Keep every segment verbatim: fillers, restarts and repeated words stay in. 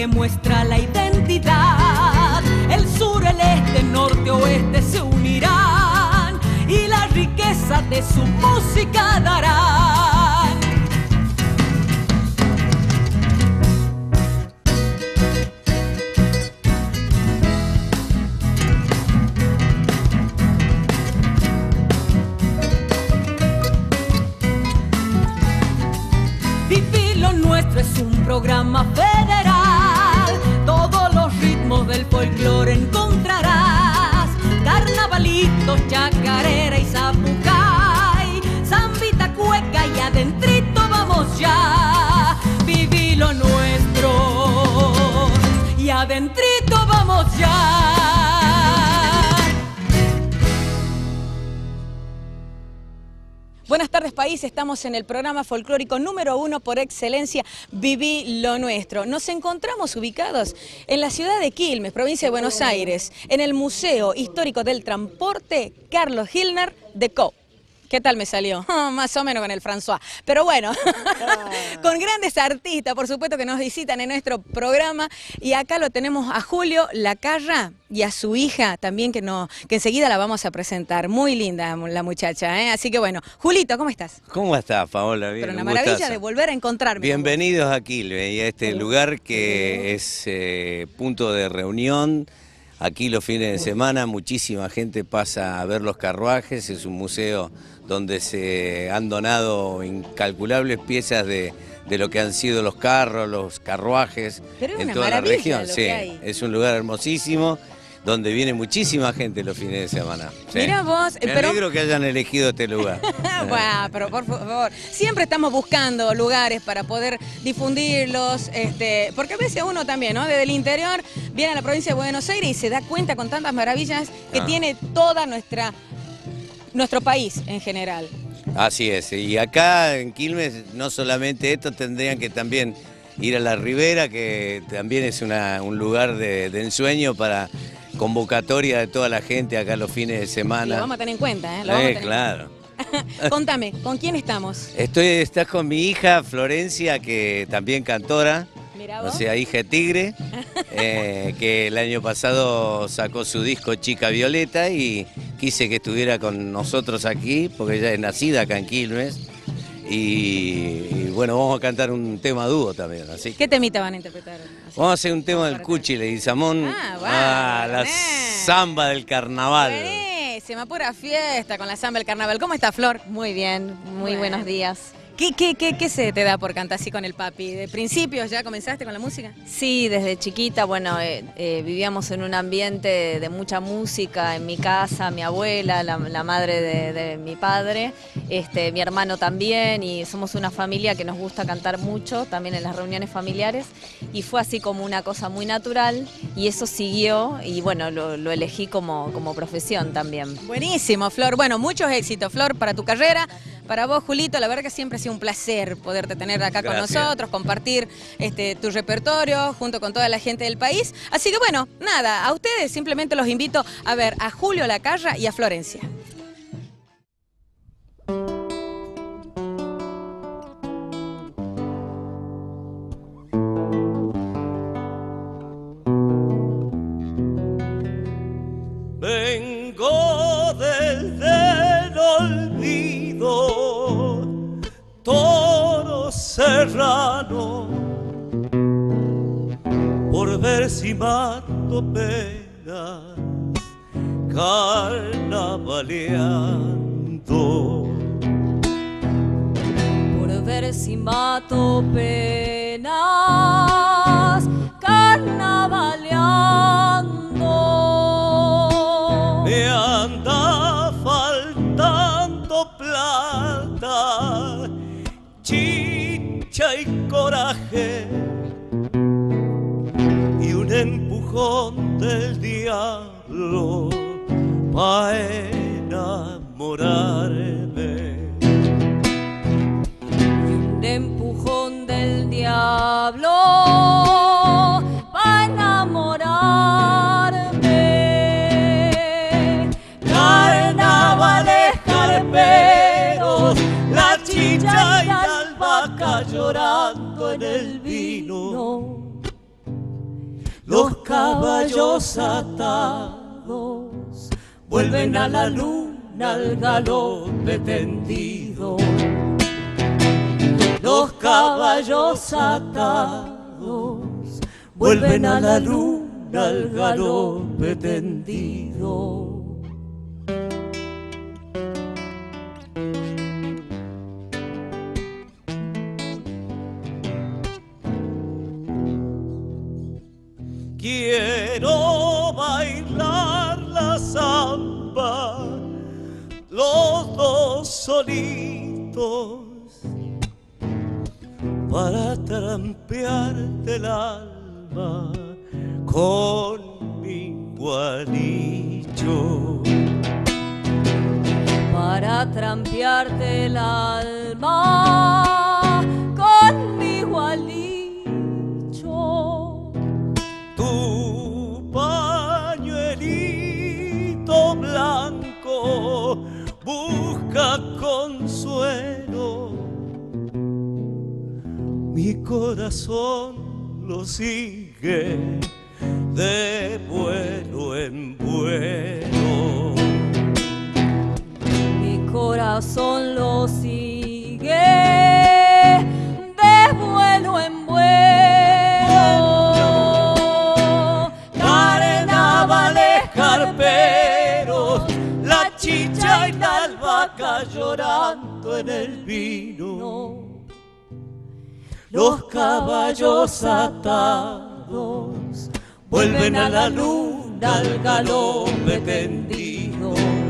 demuestra la identidad. El sur, el este, norte, oeste se unirán y la riqueza de su música darán. Vivir lo nuestro es un programa federal. Todos los ritmos del folclore encontrarás. Carnavalitos, chacarera y zapucay, zambita, cueca y adentrito vamos ya. Viví lo nuestro y adentrito vamos ya. Buenas tardes, país. Estamos en el programa folclórico número uno por excelencia, Viví lo Nuestro. Nos encontramos ubicados en la ciudad de Quilmes, provincia de Buenos Aires, en el Museo Histórico del Transporte Carlos Gilner de Co. ¿Qué tal me salió? Oh, más o menos con el François. Pero bueno, ah. con grandes artistas, por supuesto, que nos visitan en nuestro programa. Y acá lo tenemos a Julio Lacarra y a su hija también, que, no, que enseguida la vamos a presentar. Muy linda la muchacha, ¿eh? Así que bueno, Julito, ¿cómo estás? ¿Cómo estás, Paola? Bien, Pero una un maravilla gustazo. de volver a encontrarme. Bienvenidos a Quilmes y a este lugar que es eh, punto de reunión. Aquí los fines de semana muchísima gente pasa a ver los carruajes. Es un museo donde se han donado incalculables piezas de, de lo que han sido los carros, los carruajes en toda la región. Sí, es un lugar hermosísimo donde viene muchísima gente los fines de semana. Sí. Mirá vos, Me pero... alegro que hayan elegido este lugar. Bueno, pero por favor, siempre estamos buscando lugares para poder difundirlos, este, porque a veces uno también, ¿no? Desde el interior viene a la provincia de Buenos Aires y se da cuenta con tantas maravillas que ah. tiene toda nuestra, nuestro país en general. Así es, y acá en Quilmes no solamente esto, tendrían que también ir a la Ribera, que también es una, un lugar de, de ensueño para convocatoria de toda la gente acá los fines de semana. Lo vamos a tener en cuenta, ¿eh? Lo vamos Eh, a tener claro. Contame, ¿con quién estamos? Estoy, estás con mi hija Florencia, que también cantora, o sea, hija de Tigre, eh, que el año pasado sacó su disco Chica Violeta y quise que estuviera con nosotros aquí, porque ella es nacida acá en Quilmes. Y, y bueno, vamos a cantar un tema dúo también. Así. ¿Qué temita van a interpretar? Así. Vamos a hacer un tema del Cuchi Leguizamón, ah, bueno, ah, la samba del carnaval. Buenísima, pura fiesta con la samba del carnaval. ¿Cómo está, Flor? Muy bien, muy bueno. Buenos días. ¿Qué, qué, qué, ¿Qué se te da por cantar así con el papi? ¿De principios ya comenzaste con la música? Sí, desde chiquita, bueno, eh, eh, vivíamos en un ambiente de, de mucha música, en mi casa, mi abuela, la, la madre de, de mi padre, este, mi hermano también, y somos una familia que nos gusta cantar mucho, también en las reuniones familiares, y fue así como una cosa muy natural, y eso siguió, y bueno, lo, lo elegí como, como profesión también. Buenísimo, Flor. Bueno, muchos éxitos, Flor, para tu carrera. Para vos, Julito, la verdad que siempre ha sido un placer poderte tener acá Gracias. con nosotros, compartir este, tu repertorio junto con toda la gente del país. Así que bueno, nada, a ustedes simplemente los invito a ver a Julio Lacarra y a Florencia. Vengo desde el olvido, toro serrano, por ver si mato penas carnavaleando, por ver si mato penas carnavaleando. Me anda faltando plata, chicha y coraje, y un empujón del diablo pa' enamorarme. Y un empujón del diablo pa' enamorarme. Carnavales carperos, la chicha y la albahaca llorando en el vino. los caballos atados vuelven a la luna al galope tendido. Los caballos atados vuelven a la luna al galope tendido. Quiero bailar la samba, los dos solitos, para trampearte el alma con mi gualicho. Para trampearte el alma con mi gualicho. Tu pañuelito blanco busca consuelo, mi corazón lo sigue de vuelo en vuelo. Mi corazón lo sigue de vuelo en vuelo. Carnavales carperos, la chicha y la albahaca llorando en el vino. Los caballos atados vuelven a la luna al galope tendido.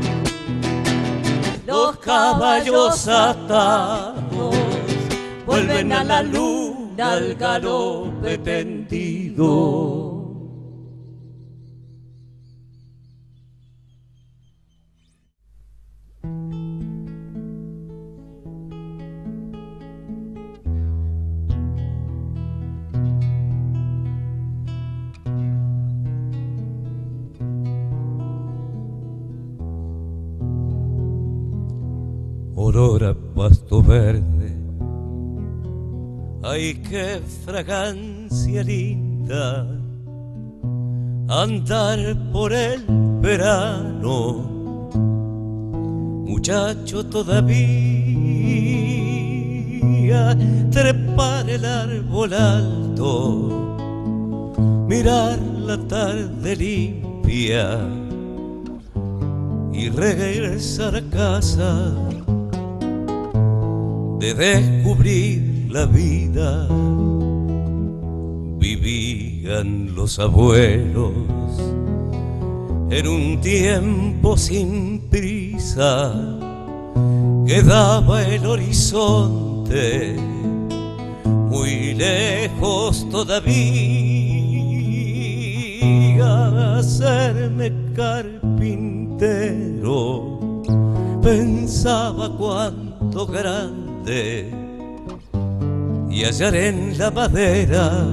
Los caballos atados vuelven a la luna al galope tendido. Olor a pasto verde, ay qué fragancia linda, andar por el verano, muchacho todavía, trepar el árbol alto, mirar la tarde limpia y regresar a casa, de descubrir la vida. Vivían los abuelos en un tiempo sin prisa, quedaba el horizonte muy lejos todavía. Hacerme carpintero, pensaba cuánto grande, y hallar en la madera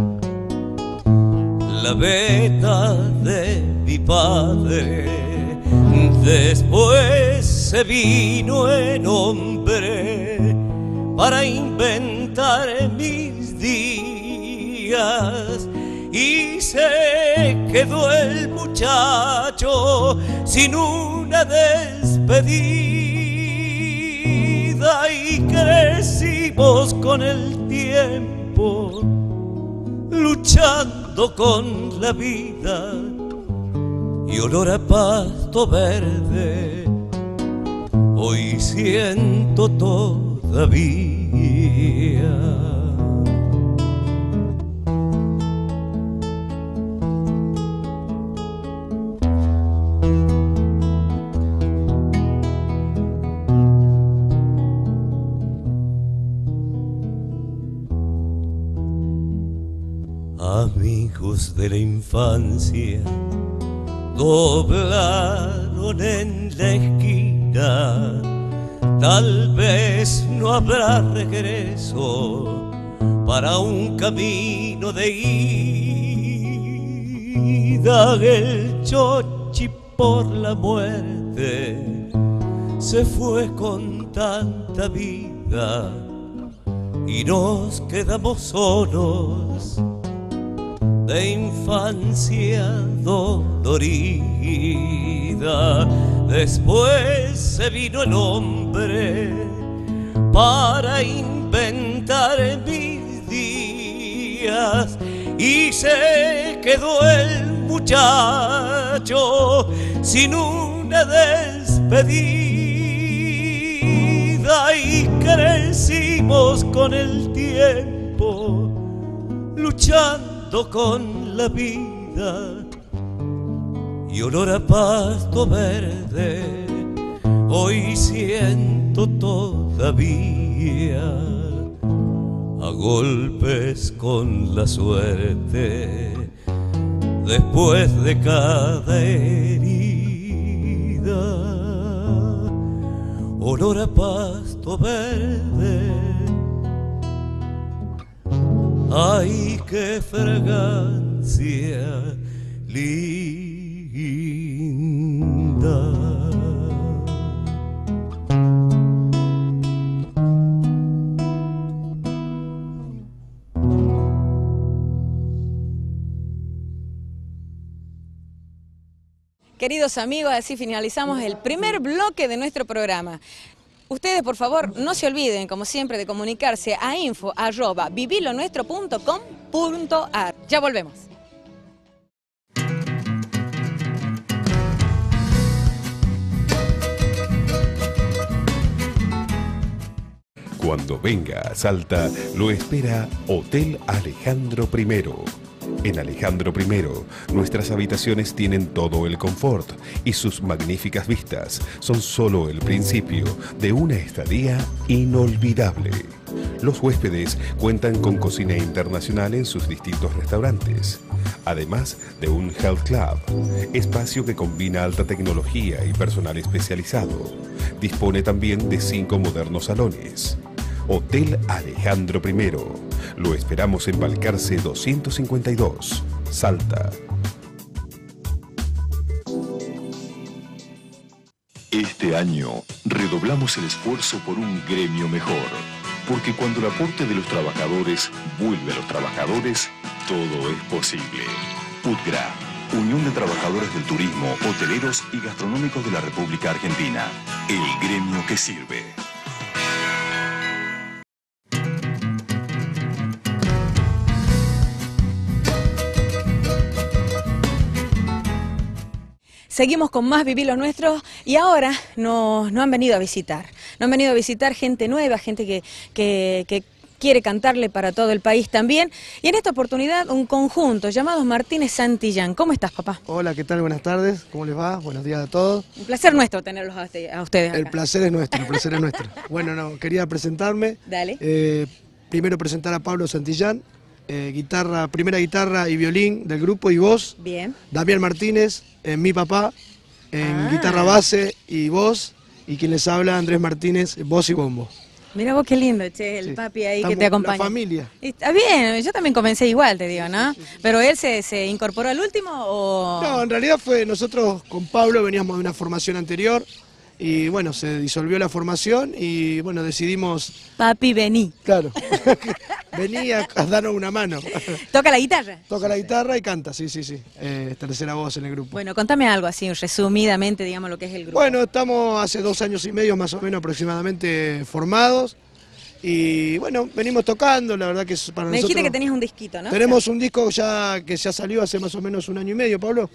la veta de mi padre. Después se vino en hombre para inventar mis días, y se quedó el muchacho sin una despedida, y crecimos con el tiempo luchando con la vida, y olor a pasto verde hoy siento todavía. Amigos de la infancia doblaron en la esquina, tal vez no habrá regreso para un camino de ida. El chochi por la muerte se fue con tanta vida y nos quedamos solos de infancia dolorida. Después se vino el hombre para inventar mis días y se quedó el muchacho sin una despedida y crecimos con el tiempo luchando con la vida y olor a pasto verde hoy siento todavía a golpes con la suerte después de cada herida, olor a pasto verde. Ay, qué fragancia linda. Queridos amigos, así finalizamos el primer bloque de nuestro programa. Ustedes, por favor, no se olviden, como siempre, de comunicarse a info arroba vivilonuestro punto com punto ar. Ya volvemos. Cuando venga a Salta, lo espera Hotel Alejandro primero. En Alejandro primero, nuestras habitaciones tienen todo el confort y sus magníficas vistas son solo el principio de una estadía inolvidable. Los huéspedes cuentan con cocina internacional en sus distintos restaurantes, además de un health club, espacio que combina alta tecnología y personal especializado. Dispone también de cinco modernos salones. Hotel Alejandro primero. Lo esperamos en Balcarce doscientos cincuenta y dos, Salta. Este año redoblamos el esfuerzo por un gremio mejor, porque cuando el aporte de los trabajadores vuelve a los trabajadores, todo es posible. UTGRA, Unión de Trabajadores del Turismo, Hoteleros y Gastronómicos de la República Argentina. El gremio que sirve. Seguimos con más Vivir lo Nuestro y ahora nos, nos han venido a visitar. Nos han venido a visitar gente nueva, gente que, que, que quiere cantarle para todo el país también. Y en esta oportunidad un conjunto llamado Martínez Santillán. ¿Cómo estás, papá? Hola, ¿qué tal? Buenas tardes, ¿cómo les va? Buenos días a todos. Un placer nuestro tenerlos a, usted, a ustedes acá. El placer es nuestro, el placer es nuestro. Bueno, no, quería presentarme. Dale. Eh, primero presentar a Pablo Santillán, eh, guitarra, primera guitarra y violín del grupo y voz. Bien. Damián Martínez, eh, mi papá, en Ah. guitarra base y voz. Y quien les habla, Andrés Martínez, voz y bombo. Mira vos qué lindo, che, el Sí. papi ahí Estamos que te acompaña. La familia. Y está bien, yo también comencé igual, te digo, ¿no? Pero él se, se incorporó al último o... No, en realidad fue, nosotros con Pablo veníamos de una formación anterior y bueno, se disolvió la formación y bueno, decidimos, Papi, vení. claro, venía a darnos una mano. ¿Toca la guitarra? Toca la guitarra y canta, sí, sí, sí, eh, tercera voz en el grupo. Bueno, contame algo así, resumidamente, digamos, lo que es el grupo. Bueno, estamos hace dos años y medio más o menos aproximadamente formados y bueno, venimos tocando, la verdad que es para Me nosotros... dijiste que tenías un disquito, ¿no? Tenemos un disco ya que ya salió hace más o menos un año y medio, Pablo.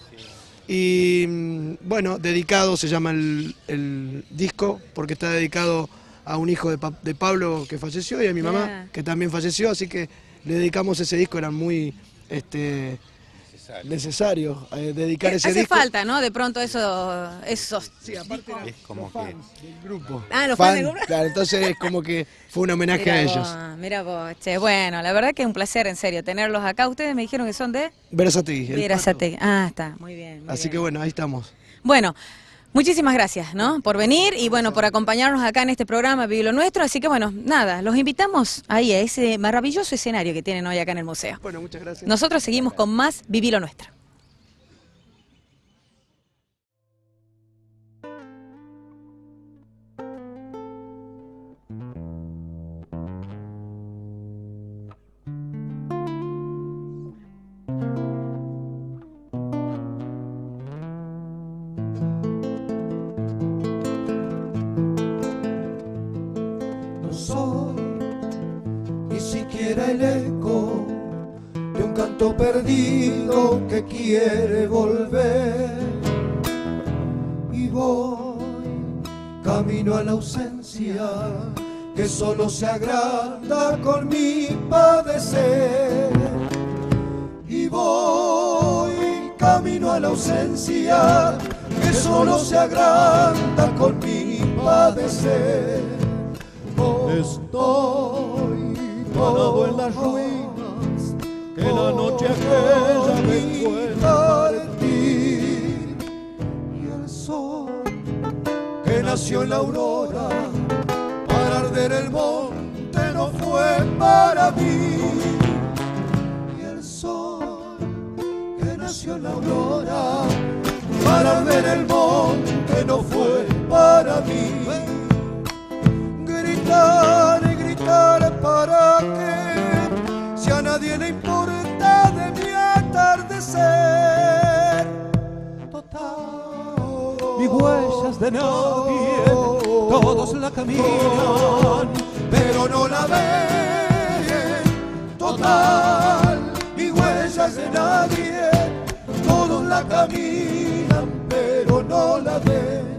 Y mm, bueno, dedicado se llama el, el disco, porque está dedicado a un hijo de, Pa- de Pablo que falleció y a mi mamá Mirá. que también falleció, así que le dedicamos ese disco, era muy este, necesario eh, dedicar Eh, ese Hace disco. falta, ¿no? De pronto eso, esos... Sí, aparte era Es como los que- fans del grupo. Ah, los fans Fan, del grupo. Claro, entonces es como que fue un homenaje Mira a vos, ellos. mira vos, che, bueno, la verdad que es un placer, en serio, tenerlos acá. Ustedes me dijeron que son de... Verazategui, el Verazategui. Ah, está, muy bien. Pato. muy Así bien. que bueno, ahí estamos. Bueno, muchísimas gracias, ¿no? Por venir y bueno, por acompañarnos acá en este programa Viví lo Nuestro. Así que bueno, nada, los invitamos ahí a ese maravilloso escenario que tienen hoy acá en el museo. Bueno, muchas gracias. Nosotros seguimos con más Viví lo Nuestro. el eco de un canto perdido que quiere volver. Y voy camino a la ausencia que solo se agranda con mi padecer. Y voy camino a la ausencia que solo se agranda con mi padecer. Estoy parado en las ruinas que la noche aquella me fue partir. Y el sol que nació en la aurora para arder el monte no fue para mí. Y el sol que nació en la aurora para arder el monte no fue para mí. Gritar y gritar para que si a nadie le importa de mi atardecer. Total, ni huellas de nadie, todos la caminan, pero no la ven. Total, ni huellas de nadie, todos la caminan, pero no la ven.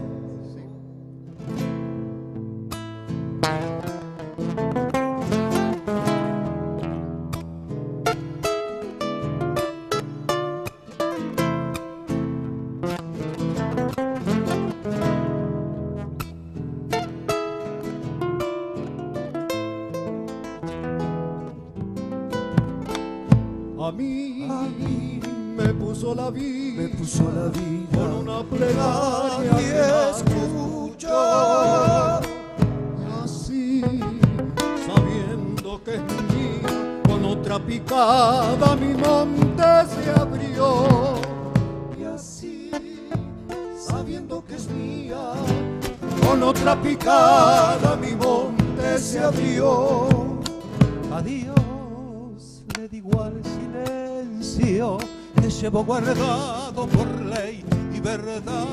A mí, a mí me puso la vida, me puso la vida con una plegaria que escuchar. Así, sabiendo que es mía, con otra picada mi monte se abrió. Y así, sabiendo que es mía, con otra picada mi monte se abrió. Adiós. Le digo al silencio que llevo guardado por ley y verdad.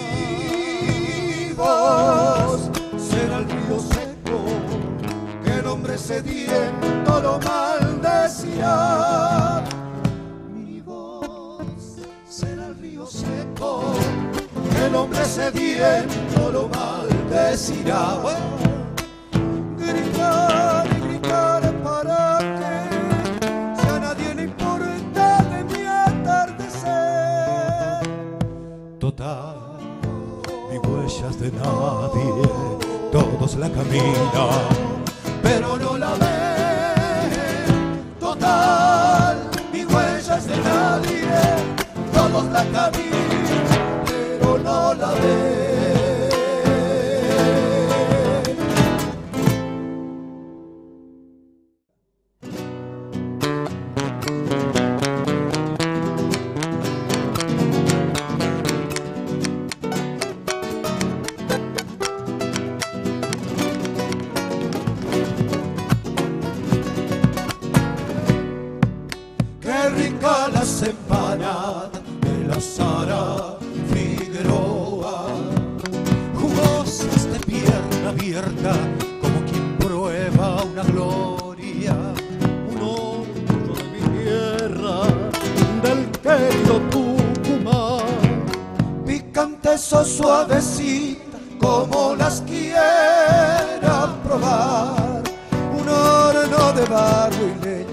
Y vos será el río seco que el hombre sediento lo maldecirá. Mi voz será el río seco que el hombre sediento lo maldecirá. Gritar y gritar para que total, ni huellas de nadie, todos la caminan, pero no la ven. Total, ni huellas de nadie, todos la caminan, pero no la ven. Las empanadas de la Sara Figueroa, jugosas de pierna abierta, como quien prueba una gloria, un orgullo de mi tierra, del querido Tucumán, picantes o suavecitas, como las quieran probar, un horno de barro y leña,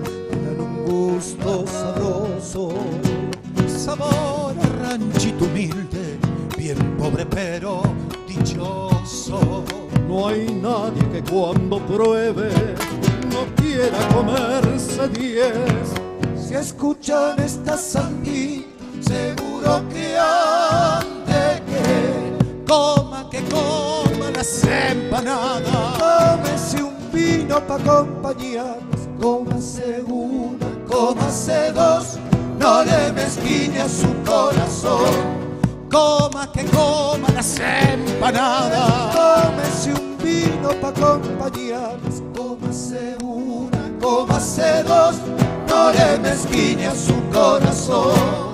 gusto sabroso, sabor a ranchito humilde, bien pobre pero dichoso. No hay nadie que cuando pruebe no quiera comerse diez. Si escuchan esta sandía, seguro que han de que coma, que coma las empanadas. Tómese un vino pa' acompañarnos, cómase una, cómase dos, no le mezquine a su corazón. Coma, que coma las empanadas. Cómese un vino pa' acompañarnos, cómase una, cómase dos, no le mezquine a su corazón.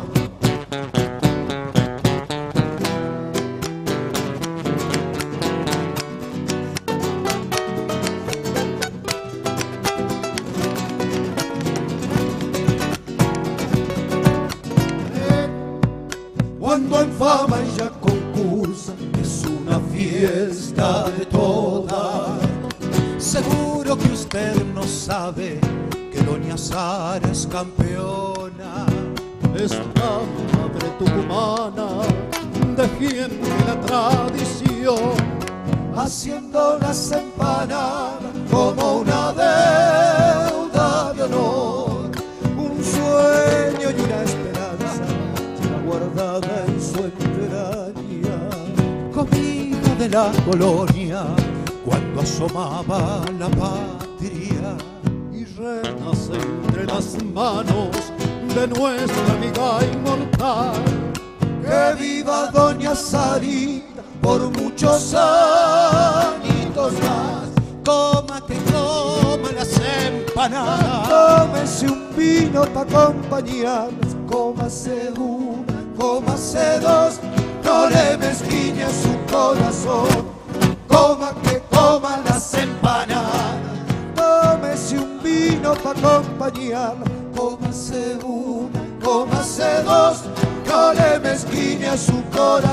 cuando en fama ella concursa, es una fiesta de todas. Seguro que usted no sabe que doña Sara es campeona. Esta madre tucumana defiende la tradición, haciendo las empanadas como una deuda de honor. Un sueño y una esperanza lleva guardada en su entraña, comida de la colonia cuando asomaba la patria, y renace entre las manos de nuestra amiga inmortal. Que viva doña Sarita por muchos añitos más. Coma que coma las empanadas, tómese un vino pa' acompañarlas, cómase una, cómase dos, no le mezquine su corazón. Coma que coma las empanadas, tómese un vino pa' acompañarlas, cómase una, cómase dos, no le mezquine a su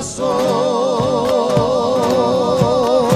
corazón.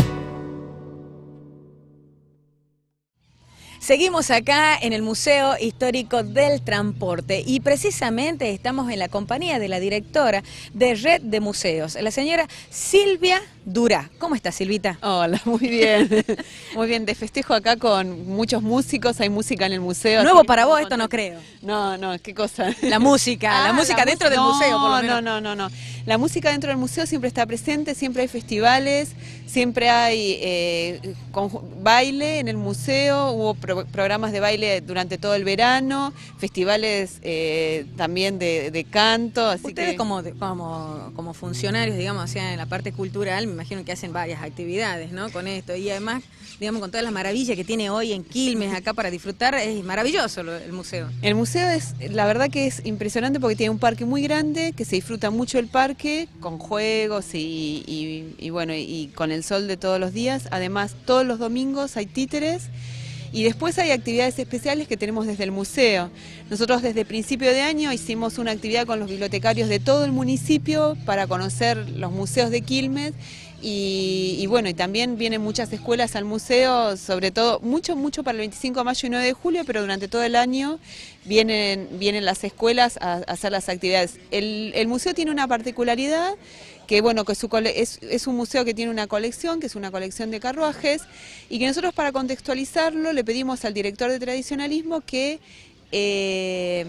Seguimos acá en el Museo Histórico del Transporte y precisamente estamos en la compañía de la directora de Red de Museos, la señora Silvia Durá. ¿Cómo está, Silvita? Hola, muy bien. Muy bien, de festejo acá con muchos músicos, hay música en el museo. Nuevo para vos, esto no creo. No, no, qué cosa. La música, Ah, la música la dentro música, del museo, por lo menos. No, no, no, no. La música dentro del museo siempre está presente, siempre hay festivales, siempre hay eh, con, baile en el museo, hubo pro, programas de baile durante todo el verano, festivales eh, también de, de canto. Así Ustedes que... como, como, como funcionarios, digamos, o sea, en la parte cultural, me imagino que hacen varias actividades, ¿no? Con esto, y además, digamos, con todas las maravillas que tiene hoy en Quilmes, acá para disfrutar, es maravilloso lo, el museo. El museo es, la verdad que es impresionante porque tiene un parque muy grande, que se disfruta mucho el parque, con juegos y, y, y bueno, y con el sol de todos los días. Además, todos los domingos hay títeres. Y después hay actividades especiales que tenemos desde el museo. Nosotros desde principio de año hicimos una actividad con los bibliotecarios de todo el municipio para conocer los museos de Quilmes. Y, y bueno, y también vienen muchas escuelas al museo, sobre todo, mucho, mucho para el veinticinco de mayo y nueve de julio, pero durante todo el año vienen, vienen las escuelas a, a hacer las actividades. El, el museo tiene una particularidad, que bueno, que su cole, es, es un museo que tiene una colección, que es una colección de carruajes, y que nosotros para contextualizarlo le pedimos al director de tradicionalismo que... Eh,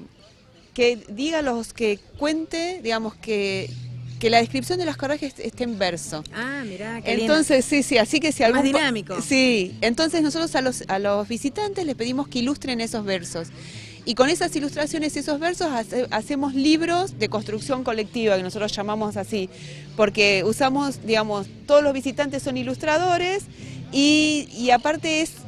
que diga los, que cuente, digamos, que... que la descripción de los carruajes esté en verso. Ah, mirá, qué Entonces, lindo. sí, sí, así que si algún... Más dinámico. Sí, entonces nosotros a los, a los visitantes les pedimos que ilustren esos versos. Y con esas ilustraciones y esos versos hace, hacemos libros de construcción colectiva, que nosotros llamamos así, porque usamos, digamos, todos los visitantes son ilustradores y, y aparte es...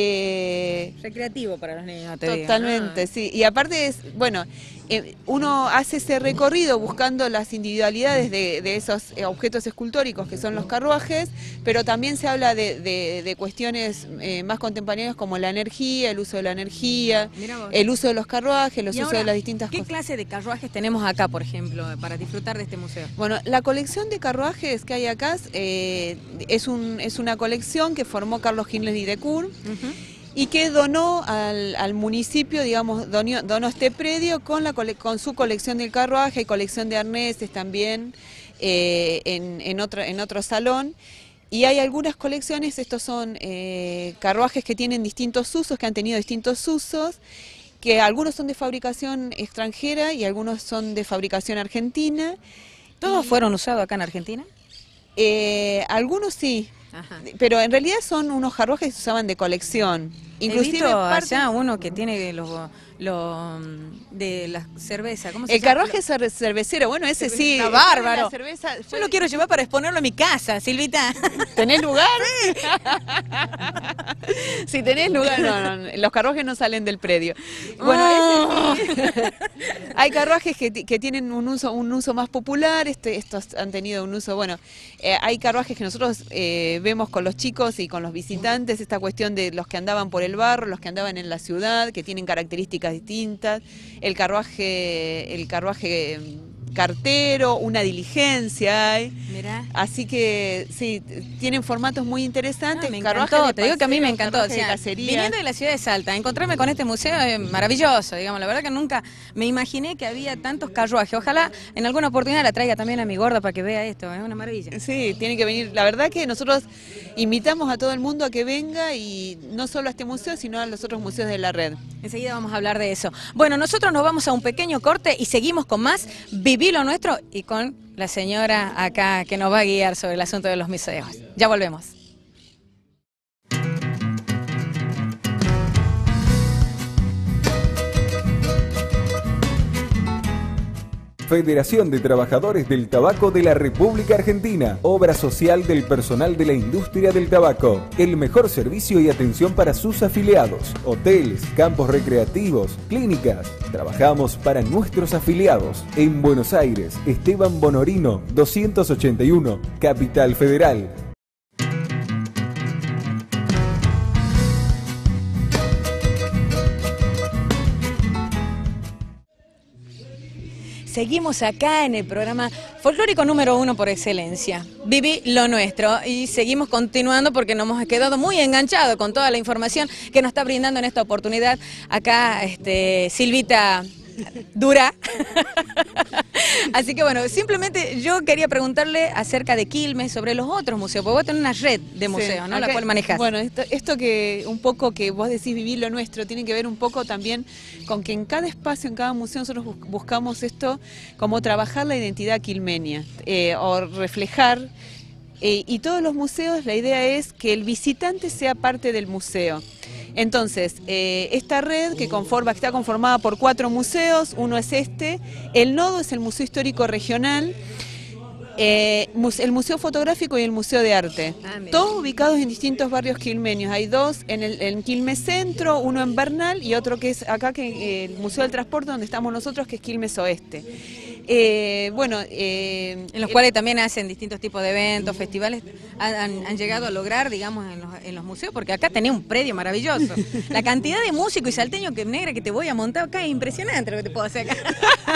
Eh, recreativo para los niños, te totalmente, digo. Sí. Y aparte es, bueno, eh, uno hace ese recorrido buscando las individualidades de, de esos objetos escultóricos que son los carruajes, pero también se habla de, de, de cuestiones eh, más contemporáneas como la energía, el uso de la energía, el uso de los carruajes, los usos de las distintas ¿qué cosas. ¿Qué clase de carruajes tenemos acá, por ejemplo, para disfrutar de este museo? Bueno, la colección de carruajes que hay acá eh, es, un, es una colección que formó Carlos Gilles y de Cour. Uh-huh. Y que donó al, al municipio, digamos, donó, donó este predio con, la, con su colección de carruaje y colección de arneses también eh, en, en, otro, en otro salón. Y hay algunas colecciones, estos son eh, carruajes que tienen distintos usos, que han tenido distintos usos, que algunos son de fabricación extranjera y algunos son de fabricación argentina. ¿Todos y, fueron usados acá en Argentina? Eh, algunos sí. Ajá. Pero en realidad son unos carruajes que se usaban de colección. Inclusive He visto parte... allá uno que tiene los lo, de la cerveza. ¿Cómo se el llama? carruaje lo... cervecero, bueno, ese cerveza, sí. Está bárbaro. La cerveza, yo lo quiero llevar para exponerlo en mi casa, Silvita. ¿Tenés lugar? Si tenés lugar, no, no, los carruajes no salen del predio. Bueno, oh. ese... hay carruajes que, que tienen un uso, un uso más popular, este, estos han tenido un uso, bueno, eh, hay carruajes que nosotros eh, vemos con los chicos y con los visitantes, esta cuestión de los que andaban por el barro, los que andaban en la ciudad, que tienen características distintas, el carruaje, el carruaje cartero, una diligencia hay. Mirá. Así que sí, tienen formatos muy interesantes. Ah, me carruaje encantó, de te digo que a mí me paseo, encantó. O carruaje de sea, cacería. viniendo de la ciudad de Salta, encontrarme con este museo es maravilloso, digamos. La verdad que nunca me imaginé que había tantos carruajes. Ojalá en alguna oportunidad la traiga también a mi gorda para que vea esto, es una maravilla. Sí, tiene que venir. La verdad que nosotros invitamos a todo el mundo a que venga, y no solo a este museo, sino a los otros museos de la red. Enseguida vamos a hablar de eso. Bueno, nosotros nos vamos a un pequeño corte y seguimos con más Viví lo Nuestro y con la señora acá que nos va a guiar sobre el asunto de los museos. Ya volvemos. Federación de Trabajadores del Tabaco de la República Argentina. Obra social del personal de la industria del tabaco. El mejor servicio y atención para sus afiliados. Hoteles, campos recreativos, clínicas. Trabajamos para nuestros afiliados. En Buenos Aires, Esteban Bonorino, doscientos ochenta y uno, Capital Federal. Seguimos acá en el programa folclórico número uno por excelencia, Viví lo Nuestro, y seguimos continuando porque nos hemos quedado muy enganchados con toda la información que nos está brindando en esta oportunidad acá este, Silvita Dura. Así que bueno, simplemente yo quería preguntarle acerca de Quilmes, sobre los otros museos, porque vos tenés una red de museos, sí, ¿no? Okay. La cual manejás. Bueno, esto, esto que un poco que vos decís Vivir lo Nuestro, tiene que ver un poco también con que en cada espacio, en cada museo, nosotros buscamos esto como trabajar la identidad quilmenia, eh, o reflejar, eh, y todos los museos, la idea es que el visitante sea parte del museo. Entonces, eh, esta red que, conforma, que está conformada por cuatro museos, uno es este, el nodo es el Museo Histórico Regional, eh, el Museo Fotográfico y el Museo de Arte, ah, todos ubicados en distintos barrios quilmenios. Hay dos en, el, en Quilmes Centro, uno en Bernal y otro que es acá, que eh, el Museo del Transporte, donde estamos nosotros, que es Quilmes Oeste. Eh, bueno, eh, en los cuales también hacen distintos tipos de eventos, festivales, han, han llegado a lograr, digamos, en los, en los museos, porque acá tenés un predio maravilloso. La cantidad de músicos y salteños que negra que te voy a montar acá es impresionante lo que te puedo hacer acá.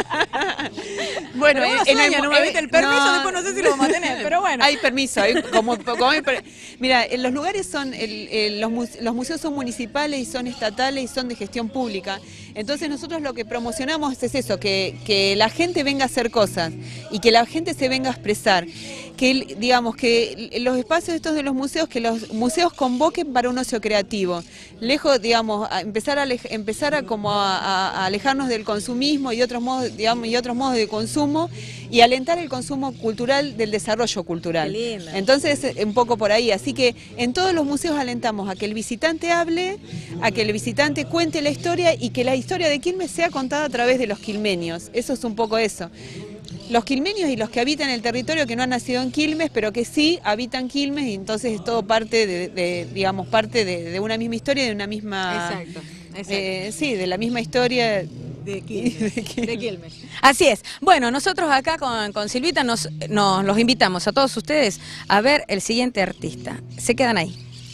Bueno, en sueña, el, no me viste el permiso, no, después no sé si lo vamos a tener, pero bueno. Hay permiso, hay, como, como hay, mira, los lugares son, el, el, los, muse, los museos son municipales y son estatales y son de gestión pública. Entonces nosotros lo que promocionamos es eso, que, que la gente venga a hacer cosas y que la gente se venga a expresar, que digamos que los espacios estos de los museos, que los museos convoquen para un ocio creativo, lejos, digamos, a empezar a empezar a como a, a alejarnos del consumismo y otros modos, digamos, y otros modos de consumo, y alentar el consumo cultural del desarrollo cultural. Entonces, un poco por ahí, así que en todos los museos alentamos a que el visitante hable, a que el visitante cuente la historia y que la historia de Quilmes sea contada a través de los quilmenios. Eso es un poco eso. Los quilmenios y los que habitan el territorio, que no han nacido en Quilmes, pero que sí habitan Quilmes, y entonces es todo parte de, de digamos, parte de, de una misma historia, de una misma... Exacto, exacto. Eh, sí, de la misma historia... De Quilmes, de Quilmes. De Quilmes. Así es. Bueno, nosotros acá con, con Silvita nos, nos los invitamos a todos ustedes a ver el siguiente artista. Se quedan ahí.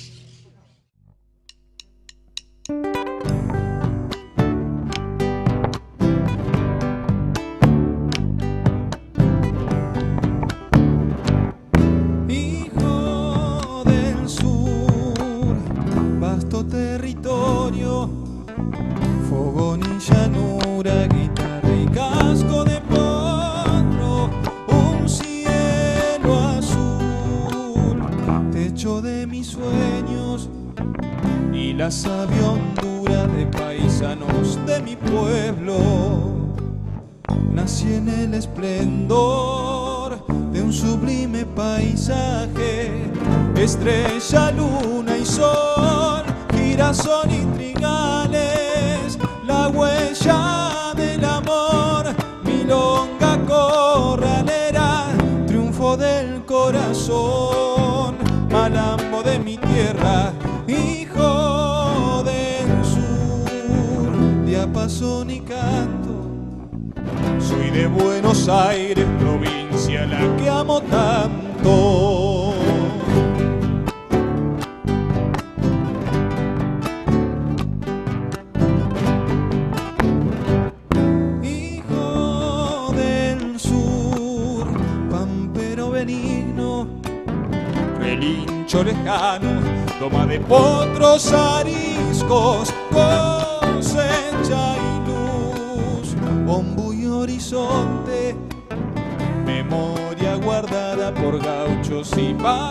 Hijo del sur, vasto territorio, fogón y llanura, guitarra y casco de porro, un cielo azul, techo de mis sueños y la sabia hondura de paisanos de mi pueblo. Nací en el esplendor de un sublime paisaje, estrella, luna y sol, girasol y trigales, la huella del amor, milonga corralera, triunfo del corazón, malambo de mi tierra, hijo del sur, diapasón y canto. Soy de Buenos Aires, provincia la que amo tanto. Hijo del sur, benigno, relincho lejano, toma de potros ariscos, cosecha y luz, ombú y horizonte, memoria guardada por gauchos y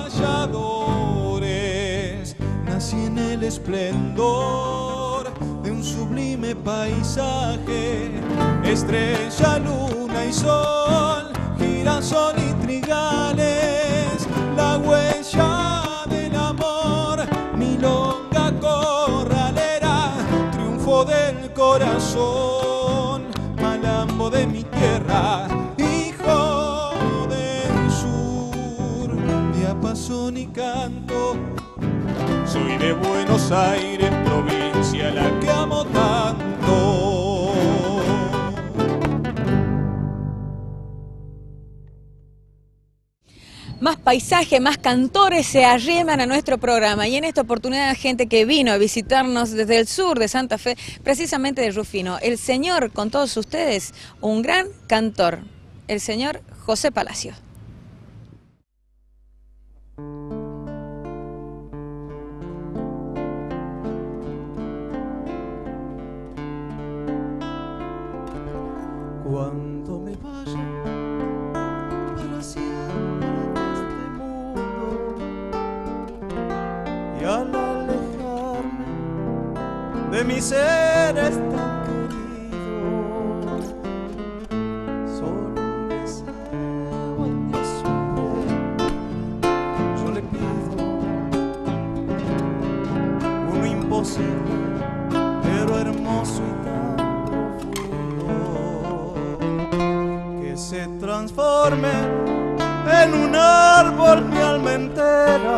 payadores. Nací en el esplendor de un sublime paisaje, estrella, luna y sol, girasol y trigales, la huella del amor, milonga corralera, triunfo del corazón, malambo de mi tierra, hijo del sur, diapasón y canto. Soy de Buenos Aires, provincia la que amo tanto. Más paisaje, más cantores se arriman a nuestro programa y en esta oportunidad gente que vino a visitarnos desde el sur de Santa Fe, precisamente de Rufino. El señor, con todos ustedes, un gran cantor, el señor José Palacio. Cuando me vaya para siempre de este mundo y al alejarme de mis seres tan queridos, solo un deseo en mi sombrero yo le pido, uno imposible pero hermoso y tan se transforme en un árbol mi alma entera,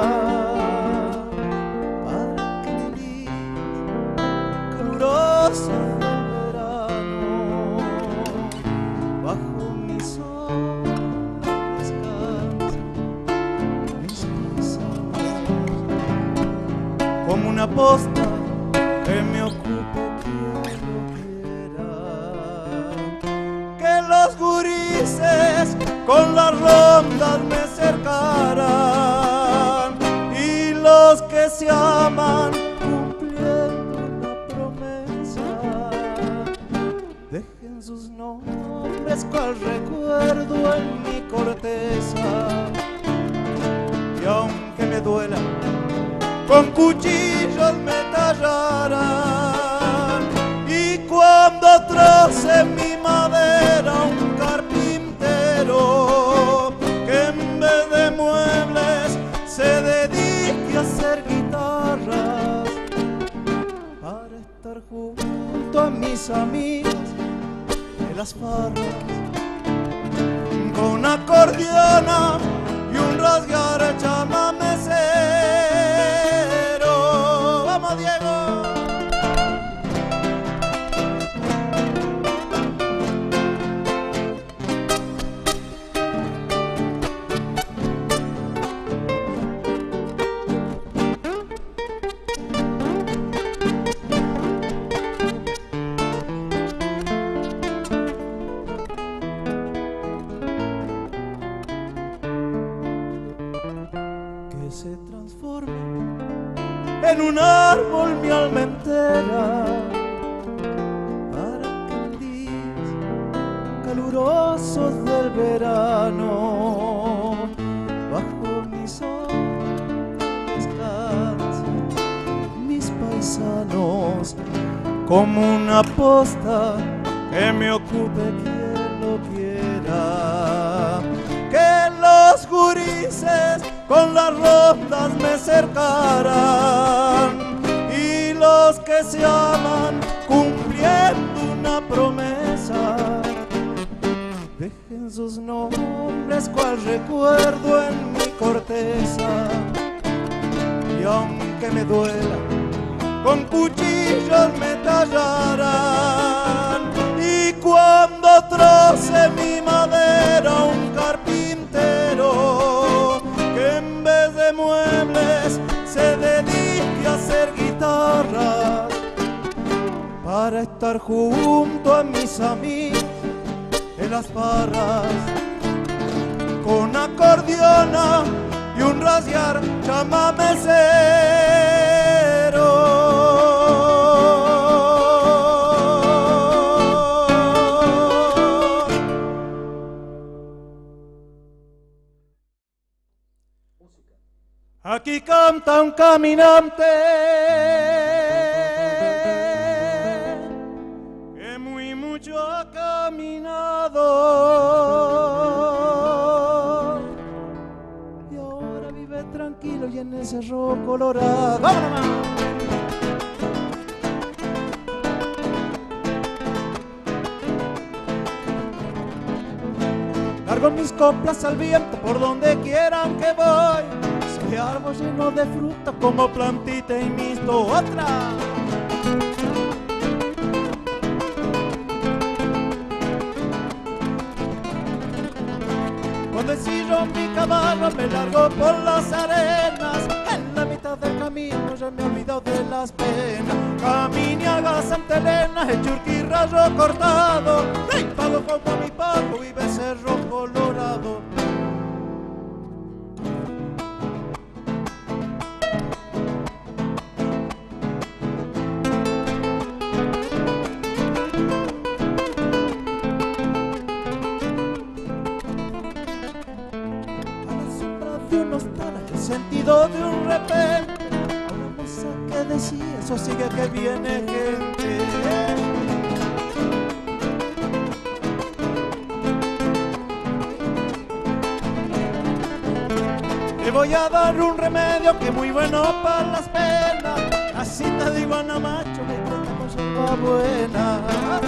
para que el día caluroso del verano bajo mi sombra descanse mis paisanos, como una posta que me ocupe los gurises con las rondas me cercarán y los que se aman cumpliendo una promesa dejen sus nombres cual recuerdo en mi corteza, y aunque me duela con cuchillos me tallarán, y cuando troce mi madera un carpintero que en vez de muebles se dedique a hacer guitarras para estar junto a mis amigos de las farras, con acordeona y un rasgar chamamecero. ¡Vamos, Diego! En un árbol mi alma entera, para que en días calurosos del verano bajo mi sombra descansen mis paisanos, como una posta que me ocupe quien lo quiera, que los gurises con las rondas me cercarán y los que se aman cumpliendo una promesa dejen sus nombres cual recuerdo en mi corteza, y aunque me duela con cuchillos me tallarán, y cuando troce mi madera un carpintero que en vez de muebles se dedique a hacer guitarras para estar junto a mis amigos en las barras, con acordeona y un rasguear chamamecero. Aquí canta un caminante que muy mucho ha caminado y ahora vive tranquilo y en el Cerro Colorado. ¡Vámonos! Largo mis coplas al viento por donde quieran que voy. Soy árbol lleno de fruta como plantita y misto. ¡Otra! Cuando ensillo mi caballo me largo por las arenas. En la mitad del camino ya me he olvidado de las penas. Caminiaga Santa Elena, el churqui rayo cortado. ¡Hey! Pago como mi pago vive el Cerro Colorado. Sentido de un repente, una moza que decía, eso sigue que viene gente. Te voy a dar un remedio que es muy bueno para las penas. Así te digo, Ana Macho, que tenemos yerba buena.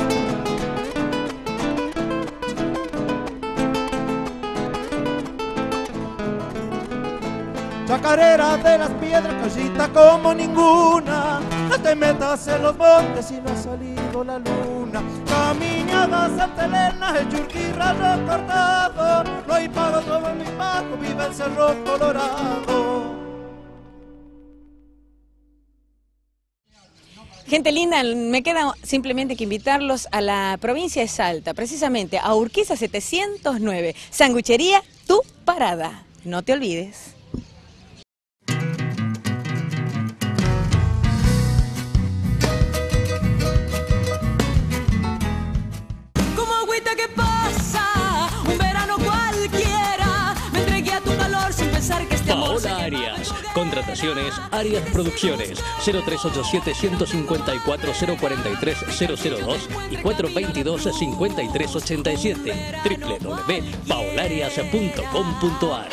Chacarera de las piedras, cosita como ninguna. No te metas en los montes y no ha salido la luna. Caminada Santa Elena, el churqui rayo cortado. No hay pago, todo mi pago, vive el Cerro Colorado. Gente linda, me queda simplemente que invitarlos a la provincia de Salta, precisamente a Urquiza setecientos nueve, Sanguchería Tu Parada. No te olvides. ¿Qué pasa? Un verano cualquiera. Me entregué a tu calor sin pensar que este amor Paola Arias. Contrataciones Arias Producciones. cero tres ocho siete, uno cinco cuatro, cero cuatro tres, cero cero dos y cuatro dos dos, cinco tres ocho siete. doble u doble u doble u punto paolarias punto com punto a r.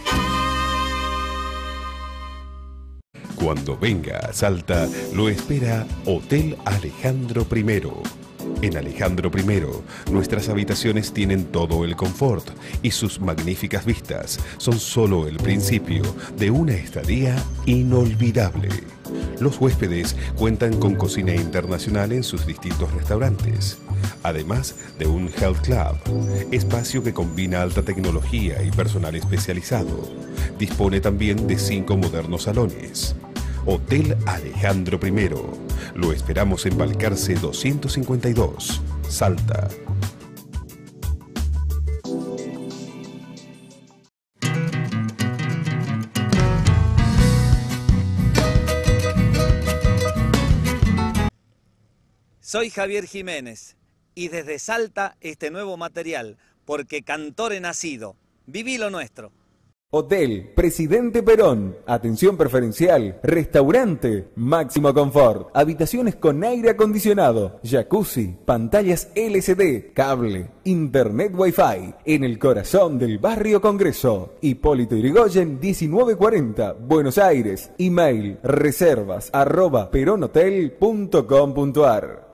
Cuando venga a Salta, lo espera Hotel Alejandro primero. En Alejandro primero, nuestras habitaciones tienen todo el confort y sus magníficas vistas son solo el principio de una estadía inolvidable. Los huéspedes cuentan con cocina internacional en sus distintos restaurantes, además de un health club, espacio que combina alta tecnología y personal especializado. Dispone también de cinco modernos salones. Hotel Alejandro primero. Lo esperamos en Balcarce doscientos cincuenta y dos, Salta. Soy Javier Jiménez y desde Salta este nuevo material, porque cantor he nacido. Viví lo nuestro. Hotel Presidente Perón, atención preferencial, restaurante, máximo confort, habitaciones con aire acondicionado, jacuzzi, pantallas L C D, cable, internet wifi, en el corazón del barrio Congreso. Hipólito Yrigoyen diecinueve cuarenta, Buenos Aires. Email reservas arroba peronhotel punto com punto a r.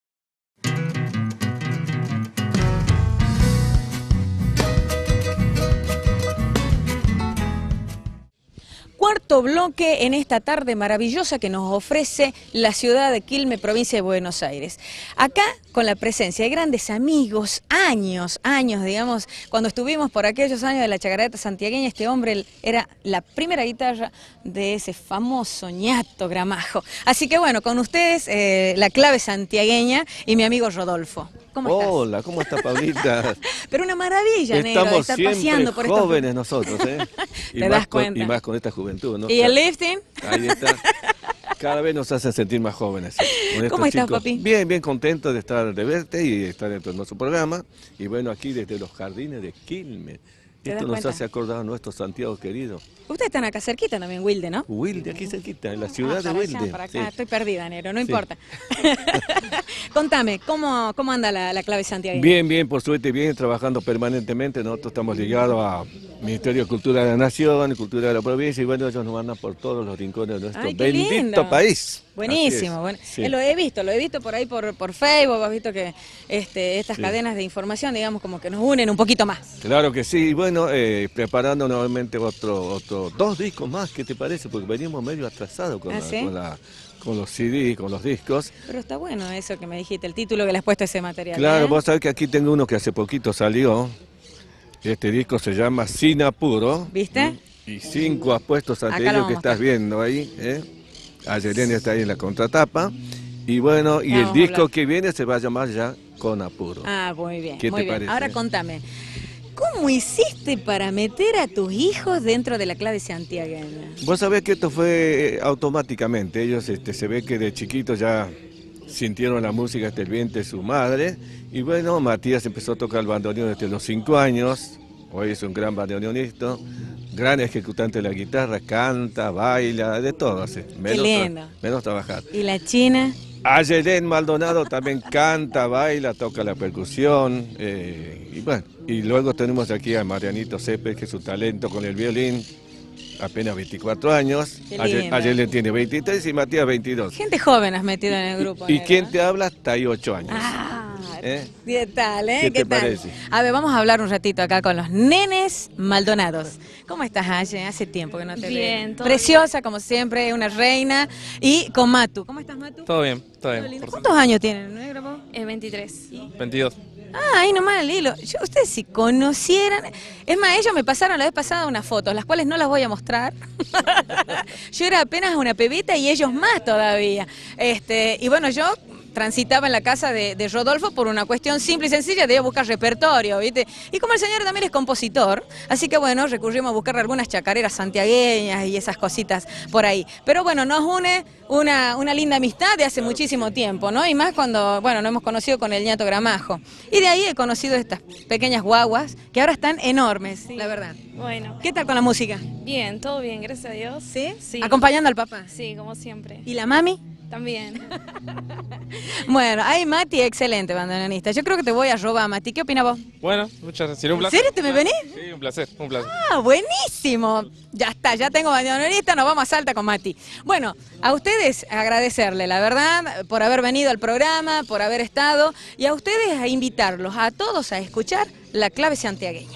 Cuarto bloque en esta tarde maravillosa que nos ofrece la ciudad de Quilmes, provincia de Buenos Aires. Acá con la presencia de grandes amigos, años, años, digamos, cuando estuvimos por aquellos años de la chacareta santiagueña, este hombre era la primera guitarra de ese famoso ñato Gramajo. Así que bueno, con ustedes eh, la clave santiagueña y mi amigo Rodolfo. ¿Cómo estás? Hola, ¿cómo está Pablita? Pero una maravilla, negro, de Estamos estar siempre paseando por estos... jóvenes nosotros, ¿eh? Y Te más das con- cuenta. y más con esta juventud, ¿no? ¿Y el lifting? Ahí está. Cada vez nos hacen sentir más jóvenes. con estos ¿Cómo estás, chicos. papi? Bien, bien contento de estar, de verte y estar dentro de nuestro programa. Y bueno, aquí desde los jardines de Quilmes. ¿Te das Esto nos cuenta? hace acordar a nuestro Santiago querido. Ustedes están acá cerquita también, Wilde, ¿no? Wilde, aquí cerquita, en la ciudad Ah, de para Wilde. allá, para acá. Sí. Estoy perdida, negro, no Sí. importa. Contame, ¿cómo, cómo anda la, la clave santiagueña? Bien, bien, por suerte, bien, trabajando permanentemente. Nosotros estamos ligados a Ministerio de Cultura de la Nación, Cultura de la Provincia, y bueno, ellos nos mandan por todos los rincones de nuestro Ay, qué bendito lindo. país. Buenísimo, Así bueno. es, sí. Eh, lo he visto, lo he visto por ahí por, por Facebook, has visto que este, estas Sí. cadenas de información, digamos, como que nos unen un poquito más. Claro que sí, y bueno, eh, preparando nuevamente otro, otro, dos discos más, ¿qué te parece? Porque venimos medio atrasados con, ¿Ah, la- sí? con, la- con los C D, con los discos. Pero está bueno eso que me dijiste, el título que le has puesto a ese material. Claro, ¿eh? vos sabés que aquí tengo uno que hace poquito salió. Este disco se llama Sin Apuro. ¿Viste? Y cinco apuestos ante Acá lo ellos que vamos a estás viendo ahí. ¿eh? Ayelene está ahí en la contratapa. Y bueno, y Ya el vamos a disco hablar. que viene se va a llamar ya Con Apuro. Ah, muy bien, ¿Qué muy te bien. parece? Ahora contame, ¿cómo hiciste para meter a tus hijos dentro de la clave santiagueña? Vos sabés que esto fue eh, automáticamente. Ellos este, se ve que de chiquitos ya sintieron la música hasta el vientre de su madre. Y bueno, Matías empezó a tocar el bandoneón desde los cinco años. Hoy es un gran bandoneonista, gran ejecutante de la guitarra, canta, baila, de todo hace. Menos, tra- lindo. menos trabajar. ¿Y la China? Ayelén Maldonado también canta, baila, toca la percusión. eh, y bueno, y luego tenemos aquí a Marianito Cepes, que es su talento con el violín, apenas veinticuatro años. Qué Aye- lindo. Ayelén tiene veintitrés y Matías veintidós. Gente joven has metido en el grupo. ¿Y negro, quién ¿no? te habla? Hasta ahí ocho años. Ah, ¿eh? ¿qué tal, eh? ¿Qué te tal? parece? A ver, vamos a hablar un ratito acá con los nenes Maldonados. ¿Cómo estás, Aye? Hace tiempo que no te Bien, veo. todo Preciosa, como siempre, una reina. Y con Matu. ¿Cómo estás, Matu? Todo bien, todo Todo bien. lindo. por ¿Cuántos años tienen, negro? vos? Eh, veintitrés. veintidós. Ah, ahí nomás el hilo. Yo, ustedes si conocieran... Es más, ellos me pasaron la vez pasada unas fotos, las cuales no las voy a mostrar. Yo era apenas una pebita y ellos más todavía. Este, y bueno, yo transitaba en la casa de, de Rodolfo por una cuestión simple y sencilla de ir a buscar repertorio, ¿viste? Y como el señor también es compositor, así que bueno, recurrimos a buscar algunas chacareras santiagueñas y esas cositas por ahí. Pero bueno, nos une una, una linda amistad de hace muchísimo tiempo, ¿no? Y más cuando, bueno, nos hemos conocido con el ñato Gramajo. Y de ahí he conocido estas pequeñas guaguas que ahora están enormes, la verdad. Bueno. ¿Qué tal con la música? Bien, todo bien, gracias a Dios. ¿Sí? Sí. ¿Acompañando al papá? Sí, como siempre. ¿Y la mami? También. Bueno, ahí Mati, excelente bandoneonista. Yo creo que te voy a robar, Mati. ¿Qué opinas vos? Bueno, muchas gracias. Un ¿En placer. serio te me venís? Sí, un placer, un placer. Ah, buenísimo. Ya está, ya tengo bandoneonista, nos vamos a Salta con Mati. Bueno, a ustedes agradecerle, la verdad, por haber venido al programa, por haber estado, y a ustedes a invitarlos a todos a escuchar La Clave Santiagueña.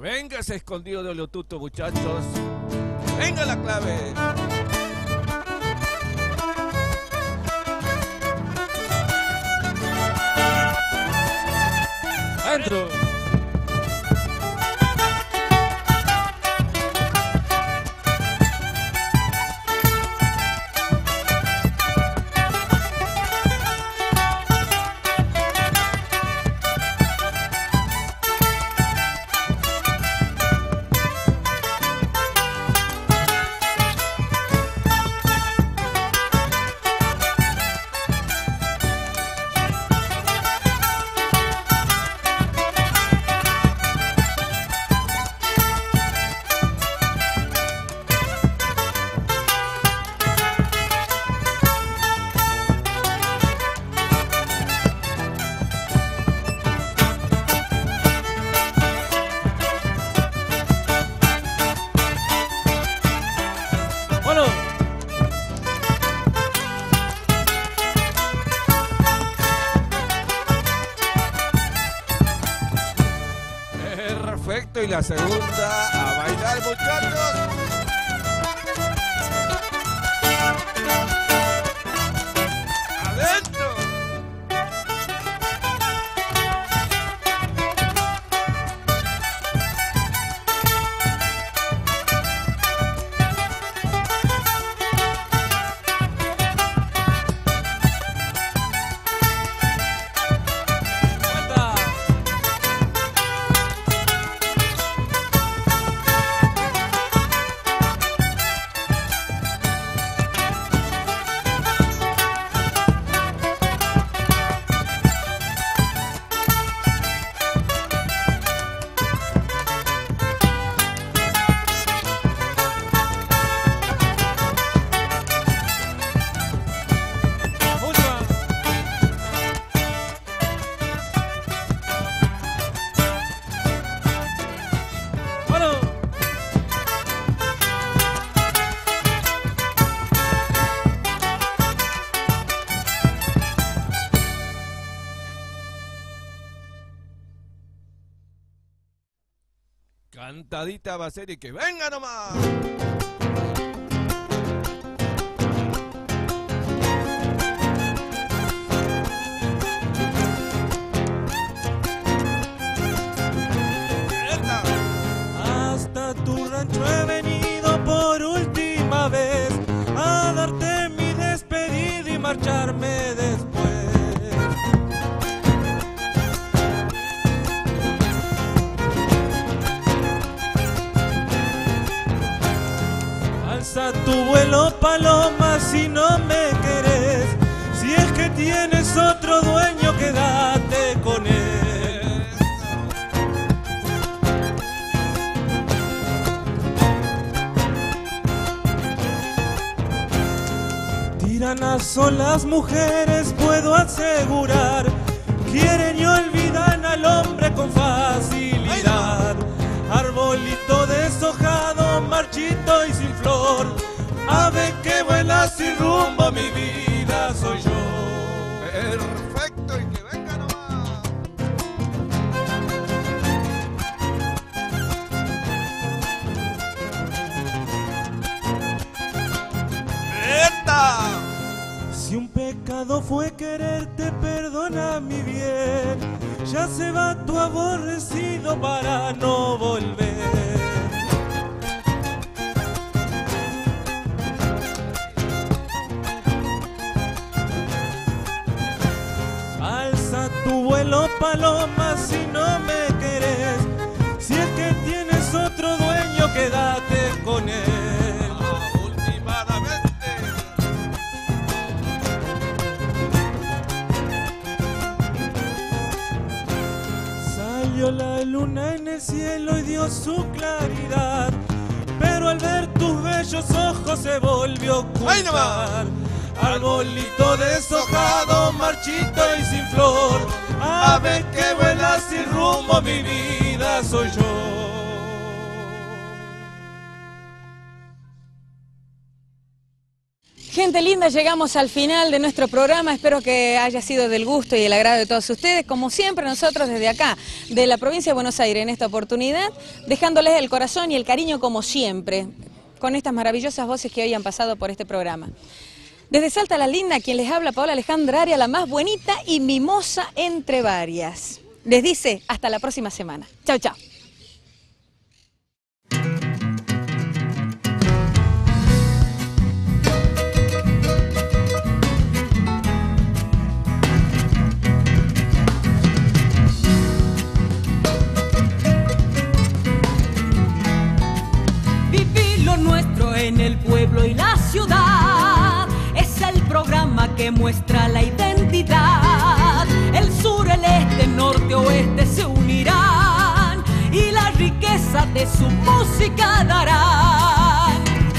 venga ese escondido de Olotuto, muchachos. Venga la clave. Adentro. Perfecto, y la segunda, a bailar, muchachos. ¡Adentro! Cantadita va a ser y que venga nomás. Hasta tu rancho he venido por última vez a darte mi despedida y marcharme después. Alza tu vuelo, paloma, si no me querés. Si es que tienes otro dueño, quédate con él. Tiranas son las mujeres, puedo asegurar. Quieren y olvidan al hombre con facilidad. Arbolito deshojado, marchito y sin flor. Ave que vuela sin rumbo, mi vida soy yo. Perfecto, y que venga nomás. ¡Eta! Si un pecado fue quererte, perdona mi bien. Ya se va tu aborrecido para no volver. Alza tu vuelo, paloma, si no me querés. Si es que tienes otro dueño, quédate con él. Salió la luna en el cielo y dio su claridad, pero al ver tus bellos ojos se volvió a ocultar. Arbolito deshojado, marchito y sin flor, ave que vuela sin rumbo, mi vida soy yo. Gente linda, llegamos al final de nuestro programa, espero que haya sido del gusto y el agrado de todos ustedes, como siempre nosotros desde acá, de la provincia de Buenos Aires, en esta oportunidad, dejándoles el corazón y el cariño como siempre, con estas maravillosas voces que hoy han pasado por este programa. Desde Salta la Linda, quien les habla, Paola Alejandra Arias, la más bonita y mimosa entre varias. Les dice hasta la próxima semana. Chau, chau. En el pueblo y la ciudad es el programa que muestra la identidad. El sur, el este, norte, oeste se unirán y la riqueza de su música darán.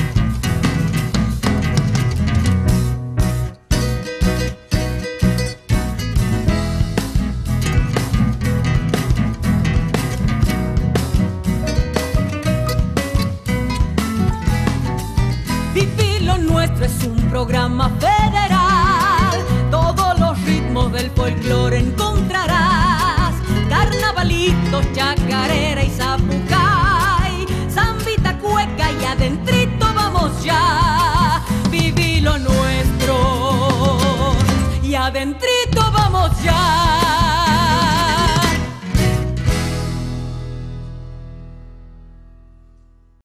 Es un programa federal, todos los ritmos del folclore encontrarás. Carnavalitos, chacarera y zapucay, zambita, cueca y adentrito vamos ya. Viví lo nuestro y adentrito.